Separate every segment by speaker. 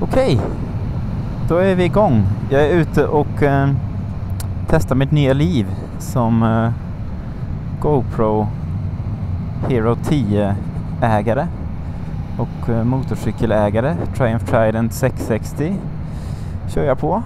Speaker 1: Okej, då är vi igång. Jag är ute och testar mitt nya liv som GoPro Hero 10-ägare och motorcykelägare. Triumph Trident 660 kör jag på.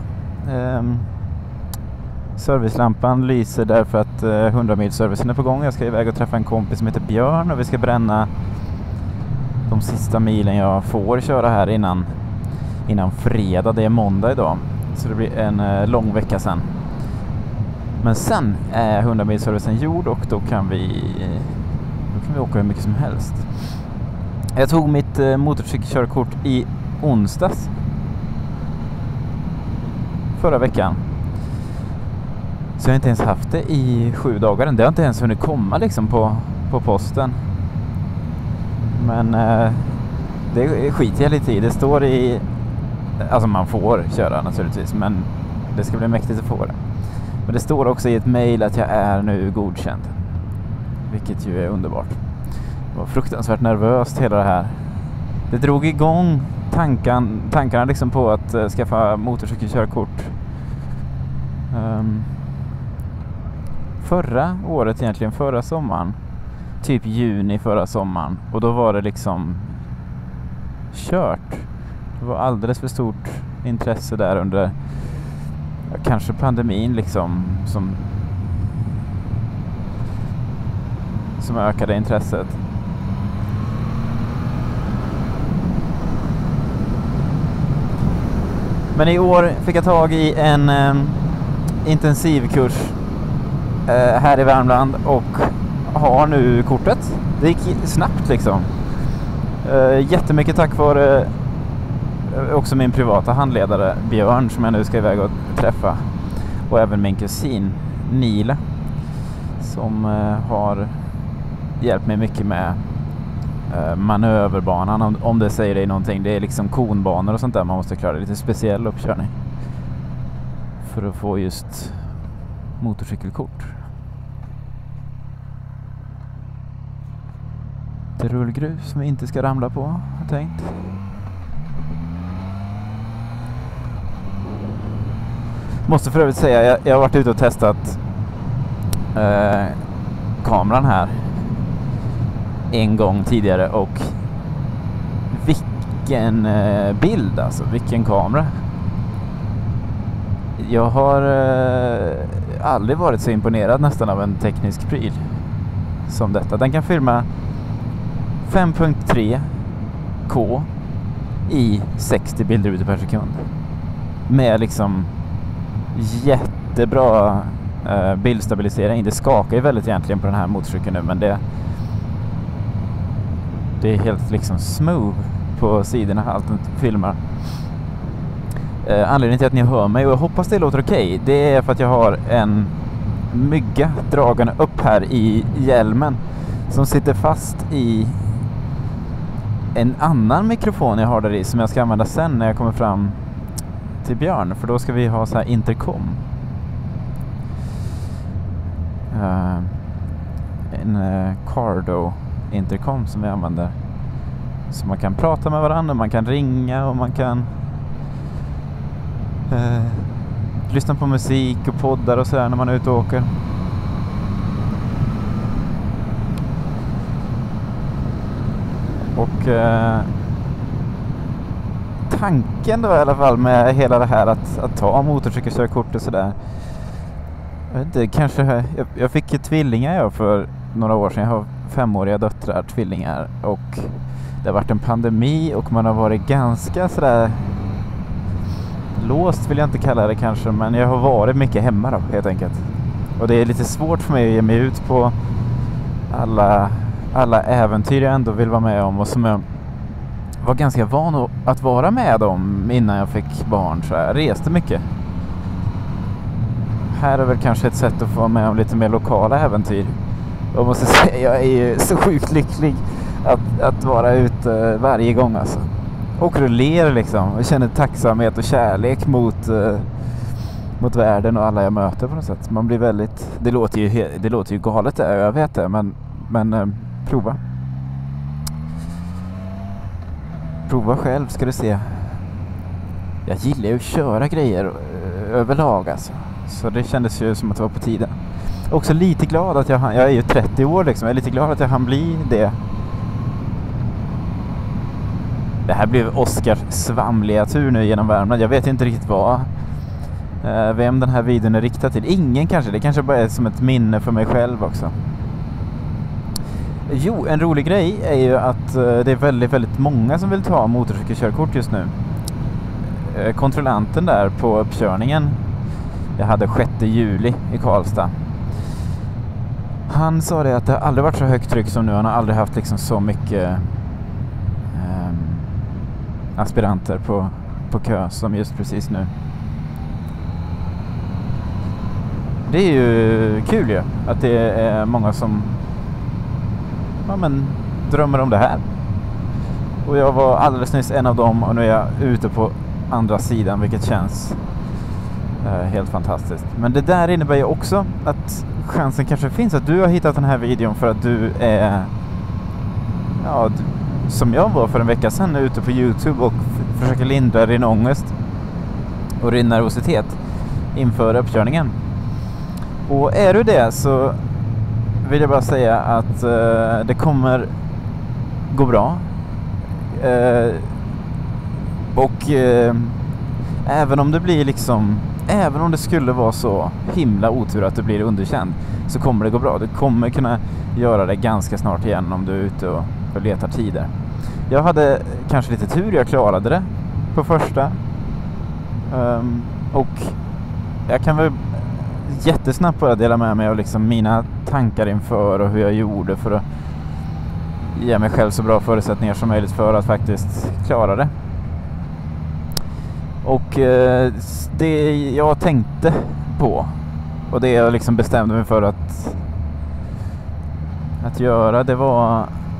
Speaker 1: Servicelampan lyser därför att 100-mils-servicen är på gång. Jag ska iväg och träffa en kompis som heter Björn och vi ska bränna de sista milen jag får köra här innan fredag. Det är måndag idag, så det blir en lång vecka sen. Men sen är 100-mils-servicen gjord och då kan vi åka hur mycket som helst. Jag tog mitt motorcykelkörkort i onsdags förra veckan. Så jag har inte ens haft det i 7 dagar. Det har inte ens hunnit komma liksom på posten. Men det skiter jag lite i. Det står i... Alltså man får köra naturligtvis, men det ska bli mäktigt att få det. Men det står också i ett mejl att jag är nu godkänd. Vilket ju är underbart. Det var fruktansvärt nervöst hela det här. Det drog igång tankarna liksom på att skaffa motorcykelkörkort. Förra året egentligen, förra sommaren. Typ juni förra sommaren. Och då var det liksom kört. Det var alldeles för stort intresse där under kanske pandemin liksom som ökade intresset. Men i år fick jag tag i en intensivkurs här i Värmland och har nu kortet. Det gick snabbt liksom. Jättemycket tack vare också min privata handledare Björn som jag nu ska iväg och träffa. Och även min kusin Nila som har hjälpt mig mycket med manöverbanan, om det säger dig någonting. Det är liksom konbanor och sånt där man måste klara, lite speciell uppkörning för att få just motorcykelkort. Det rullgrus som vi inte ska ramla på, har jag tänkt. Måste för övrigt säga, jag har varit ute och testat kameran här en gång tidigare och vilken bild alltså, vilken kamera. Jag har aldrig varit så imponerad nästan av en teknisk pryl som detta. Den kan filma 5.3K i 60 bilder per sekund med liksom jättebra bildstabilisering. Det skakar ju väldigt egentligen på den här motorcykeln nu, men det är helt liksom smooth på sidorna allt den filmar. Anledningen till att ni hör mig, och jag hoppas det låter okej, det är för att jag har en mygga dragande upp här i hjälmen som sitter fast i en annan mikrofon jag har där i som jag ska använda sen när jag kommer fram till Björn, för då ska vi ha så här intercom. En Cardo intercom som vi använder. Så man kan prata med varandra, man kan ringa och man kan lyssna på musik och poddar och sådär när man är ute och åker. Och tanken då i alla fall med hela det här att ta motorcykelkörkort och sådär. Jag vet inte, kanske jag fick ju tvillingar för några år sedan. Jag har 5-åriga döttrar, tvillingar, och det har varit en pandemi och man har varit ganska sådär låst, vill jag inte kalla det kanske, men jag har varit mycket hemma då helt enkelt. Och det är lite svårt för mig att ge mig ut på alla äventyr jag ändå vill vara med om och som jag var ganska van att vara med om innan jag fick barn, så jag reste mycket. Här är väl kanske ett sätt att få vara med om lite mer lokala äventyr. Jag måste säga, jag är ju så sjukt lycklig att vara ute varje gång alltså. Och rullera liksom. Jag känner tacksamhet och kärlek mot världen och alla jag möter på något sätt. Man blir väldigt... Det låter ju galet där, jag vet det, men prova. Prova själv ska du se. jag gillar ju att köra grejer överlag alltså. Så det kändes ju som att det var på tiden. Också lite glad att jag är ju 30 år liksom. Jag är lite glad att jag hann bli det. Det här blev Oskars svamliga tur nu genom Värmland. Jag vet inte riktigt vem den här videon är riktad till. Ingen kanske. Det kanske bara är som ett minne för mig själv också. Jo, en rolig grej är ju att det är väldigt, väldigt många som vill ta motorcykelkörkort just nu. Kontrollanten där på uppkörningen, jag hade 6 juli i Karlstad. Han sa det att det aldrig varit så högt tryck som nu. Han har aldrig haft liksom så mycket aspiranter på kö som just precis nu. Det är ju kul ju att det är många som drömmer om det här. Och jag var alldeles nyss en av dem och nu är jag ute på andra sidan, vilket känns helt fantastiskt. Men det där innebär ju också att chansen kanske finns att du har hittat den här videon för att du är som jag var för en vecka sedan ute på YouTube och försöker lindra din ångest och din nervositet inför uppkörningen. Och är du det så vill jag bara säga att det kommer gå bra. Även om det blir liksom, även om det skulle vara så himla otur att du blir underkänd, så kommer det gå bra. Du kommer kunna göra det ganska snart igen om du är ute och letar tider. Jag hade kanske lite tur, jag klarade det på första. Och jag kan väl jättesnabbt bara dela med mig av liksom mina tankar inför och hur jag gjorde för att ge mig själv så bra förutsättningar som möjligt för att faktiskt klara det. Och det jag tänkte på och det jag liksom bestämde mig för att göra, det var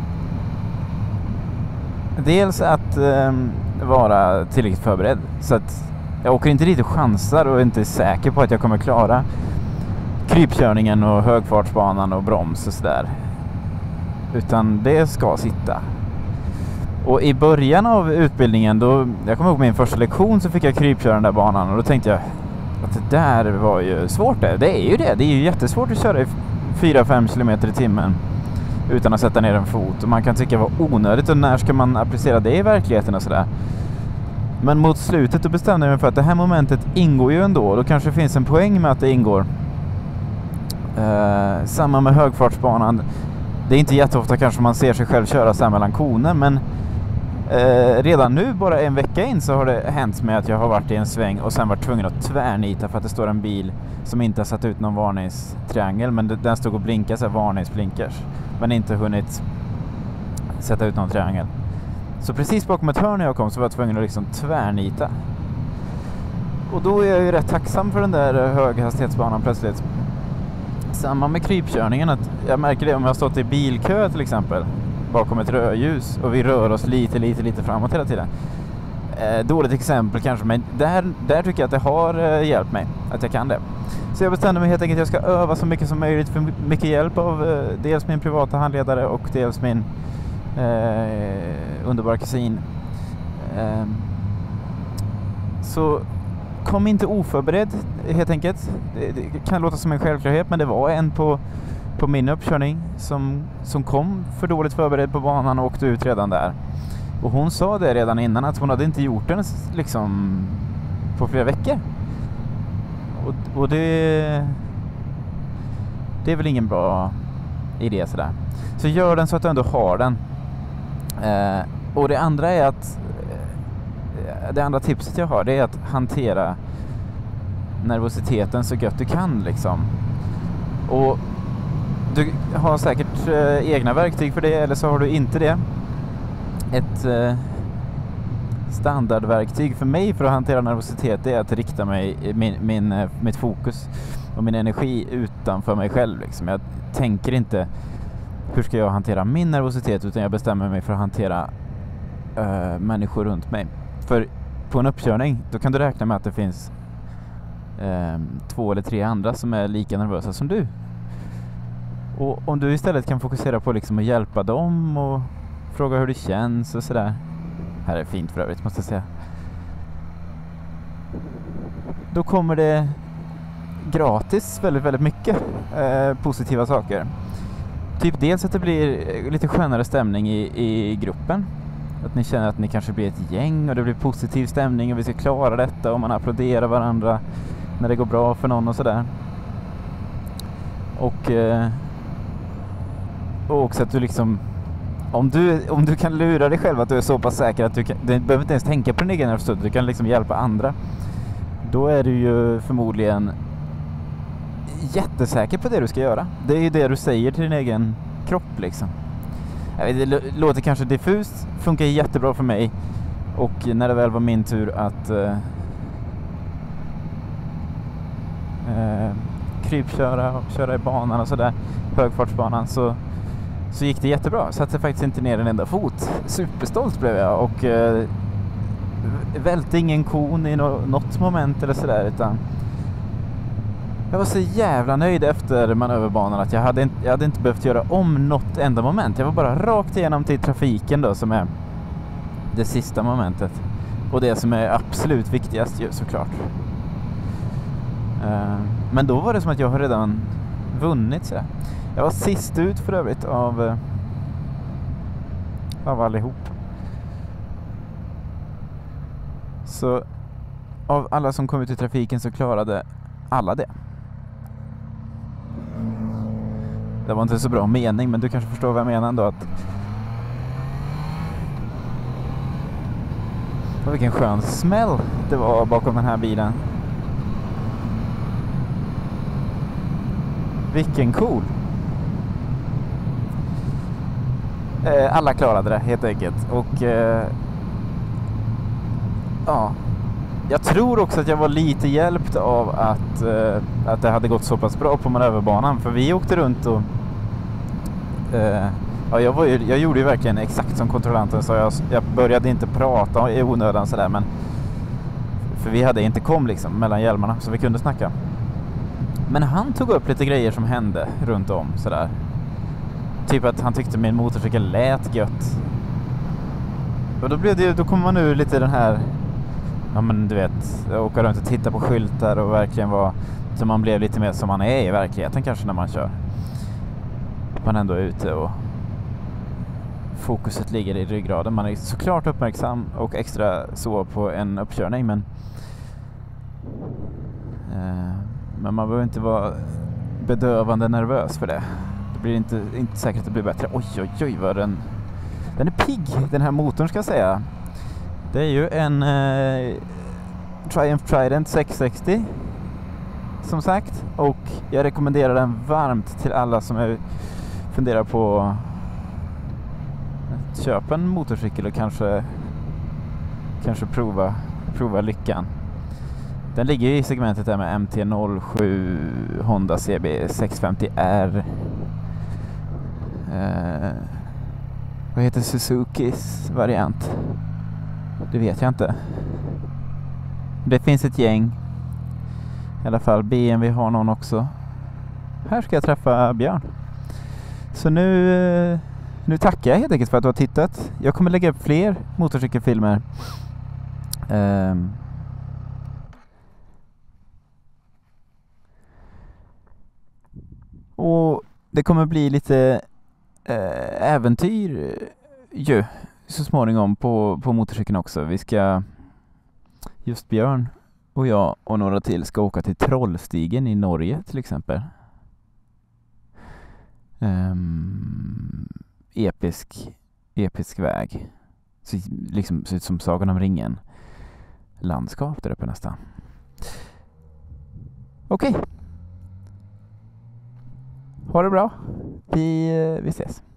Speaker 1: dels att vara tillräckligt förberedd så att jag åker inte dit och chansar och inte är säker på att jag kommer klara krypkörningen och högfartsbanan och broms och sådär. Utan det ska sitta. Och i början av utbildningen då, jag kommer ihåg min första lektion, så fick jag krypköra den där banan och då tänkte jag att det där var ju svårt det. Det är ju det. Det är ju jättesvårt att köra i 4-5 km i timmen utan att sätta ner en fot. Och man kan tycka det var onödigt och när ska man applicera det i verkligheten och sådär. Men mot slutet då bestämde jag mig för att det här momentet ingår ju ändå. Då kanske det finns en poäng med att det ingår. Samma med högfartsbanan. Det är inte jätteofta kanske man ser sig själv köra så här mellan koner, men redan nu, bara en vecka in, så har det hänt med att jag har varit i en sväng och sen varit tvungen att tvärnita för att det står en bil som inte har satt ut någon varningstriangel, men den stod och blinkade så här, varningsblinkers, men inte hunnit sätta ut någon triangel. Så precis bakom ett hörn när jag kom så var jag tvungen att liksom tvärnita. Och då är jag ju rätt tacksam för den där höghastighetsbanan plötsligt. Samma med krypkörningen, att jag märker det om jag har stått i bilkö till exempel bakom ett rödljus och vi rör oss lite framåt hela tiden. Dåligt exempel kanske, men där tycker jag att det har hjälpt mig att jag kan det. Så jag bestämde mig helt enkelt att jag ska öva så mycket som möjligt för mycket hjälp av dels min privata handledare och dels min underbara kusin. Så kom inte oförberedd helt enkelt. Det kan låta som en självklarhet, men det var en på min uppkörning som kom för dåligt förberedd på banan och åkte ut redan där. Och hon sa det redan innan att hon hade inte gjort den liksom på flera veckor. Och det är väl ingen bra idé sådär. Så gör den så att du ändå har den. Och det andra är att det andra tipset jag har, det är att hantera nervositeten så gött du kan liksom. Och du har säkert egna verktyg för det, eller så har du inte det. Ett standardverktyg för mig för att hantera nervositet är att rikta mitt fokus och min energi utanför mig själv liksom. Jag tänker inte hur ska jag hantera min nervositet, utan jag bestämmer mig för att hantera människor runt mig. För på en uppkörning då kan du räkna med att det finns 2 eller 3 andra som är lika nervösa som du. Och om du istället kan fokusera på liksom att hjälpa dem och fråga hur det känns och sådär. Här är fint för övrigt, måste jag säga. då kommer det gratis väldigt, väldigt mycket positiva saker. Typ dels att det blir lite skönare stämning i gruppen. Att ni känner att ni kanske blir ett gäng och det blir positiv stämning och vi ska klara detta och man applåderar varandra när det går bra för någon och sådär. Och också att du liksom, om du kan lura dig själv att du är så pass säker att du behöver inte ens tänka på din egen nervstöd, du kan liksom hjälpa andra. Då är du ju förmodligen jättesäker på det du ska göra. Det är ju det du säger till din egen kropp liksom. Det låter kanske diffust, funkar jättebra för mig. Och när det väl var min tur att krypköra och köra i banan och sådär, högfartsbanan, så gick det jättebra. Satte faktiskt inte ner en enda fot. Superstolt blev jag och välte ingen kon i något moment eller sådär, utan jag var så jävla nöjd efter manöverbanan att jag hade inte behövt göra om något enda moment. Jag var bara rakt igenom till trafiken då, som är det sista momentet. Och det som är absolut viktigast ju, såklart. Men då var det som att jag har redan vunnit så. Jag var sist ut för övrigt av allihop. Så av alla som kom ut i trafiken så klarade alla det. Det var inte så bra mening, men du kanske förstår vad jag menar ändå. Och vilken skön smäll det var bakom den här bilen. Vilken cool. Alla klarade det helt enkelt. Och ja, jag tror också att jag var lite hjälpt av att det hade gått så pass bra på manöverbanan. För vi åkte runt och ja, jag gjorde ju verkligen exakt som kontrollanten sa. Jag började inte prata i onödan sådär, men för vi hade inte kom liksom mellan hjälmarna så vi kunde snacka. Men han tog upp lite grejer som hände runt om sådär. Typ att han tyckte min motorcykel lät gött. Och då kommer man ur lite den här, ja men du vet, åka runt och titta på skyltar och verkligen vara, så man blev lite mer som man är i verkligheten kanske när man kör. Man ändå är ute och fokuset ligger i ryggraden. Man är såklart uppmärksam och extra så på en uppkörning, men man behöver inte vara bedövande nervös för det. Det blir inte säkert att det blir bättre. Oj, vad den är pigg, den här motorn ska jag säga. Det är ju en Triumph Trident 660 som sagt, och jag rekommenderar den varmt till alla som funderar på att köpa en motorcykel och kanske prova lyckan. Den ligger i segmentet där med MT-07 Honda CB 650R. Vad heter Suzukis variant? Det vet jag inte. Det finns ett gäng. I alla fall BMW har någon också. Här ska jag träffa Björn. Så nu tackar jag helt enkelt för att du har tittat. Jag kommer lägga upp fler motorcykelfilmer. Och det kommer bli lite äventyr ju så småningom på motorcykeln också. Vi ska, just Björn och jag och några till ska åka till Trollstigen i Norge till exempel. Episk väg. Så liksom ser ut som Sagan om ringen. Landskap där uppe nästan. Okej. Ha det bra. Vi ses.